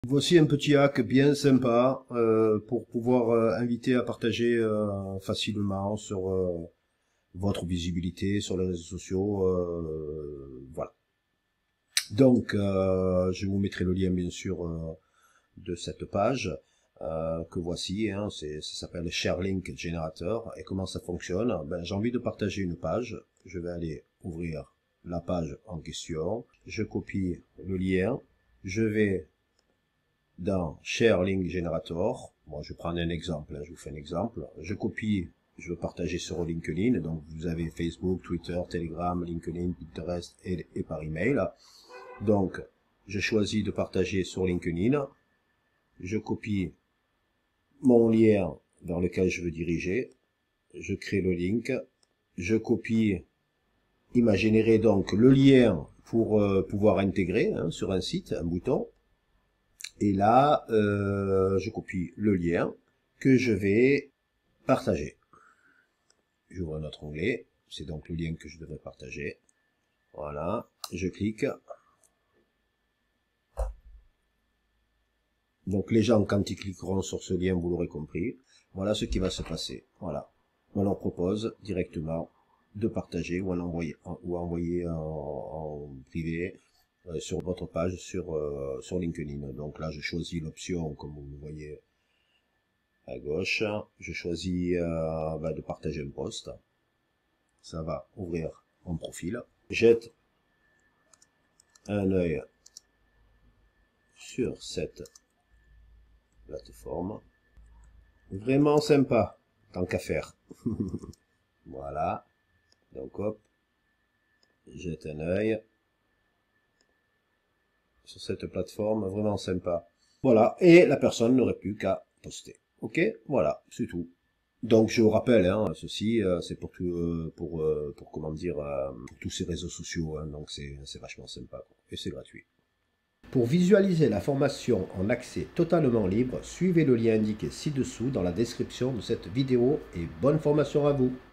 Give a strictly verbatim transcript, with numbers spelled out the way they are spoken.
Voici un petit hack bien sympa euh, pour pouvoir euh, inviter à partager euh, facilement sur euh, votre visibilité sur les réseaux sociaux. Euh, voilà. Donc, euh, je vous mettrai le lien bien sûr euh, de cette page euh, que voici. Hein, c'est, ça s'appelle ShareLink Generator. Et comment ça fonctionne? Ben, j'ai envie de partager une page. Je vais aller ouvrir la page en question. Je copie le lien. Je vais dans Share Link Generator, moi je prends un exemple, hein, je vous fais un exemple, je copie, je veux partager sur LinkedIn, donc vous avez Facebook, Twitter, Telegram, LinkedIn, Pinterest et, et par email. Donc je choisis de partager sur LinkedIn, je copie mon lien vers lequel je veux diriger, je crée le link, je copie, il m'a généré donc le lien pour euh, pouvoir intégrer hein, sur un site, un bouton. Et là, euh, je copie le lien que je vais partager. J'ouvre un autre onglet. C'est donc le lien que je devrais partager. Voilà. Je clique. Donc les gens, quand ils cliqueront sur ce lien, vous l'aurez compris. Voilà ce qui va se passer. Voilà. On leur propose directement de partager ou à envoyer, ou à envoyer en, en privé euh, sur votre page sur, euh, sur LinkedIn. Donc là, je choisis l'option, comme vous le voyez, à gauche, je choisis euh, bah, de partager un post. Ça va ouvrir mon profil. Jette un œil sur cette plateforme. Vraiment sympa, tant qu'à faire. Voilà. Donc hop, jette un œil sur cette plateforme, vraiment sympa. Voilà, et la personne n'aurait plus qu'à poster. Ok, voilà, c'est tout. Donc je vous rappelle, hein, ceci euh, c'est pour tout, euh, pour, euh, pour comment dire, euh, pour tous ces réseaux sociaux, hein, donc c'est c'est vachement sympa quoi. Et c'est gratuit. Pour visualiser la formation en accès totalement libre, suivez le lien indiqué ci-dessous dans la description de cette vidéo et bonne formation à vous.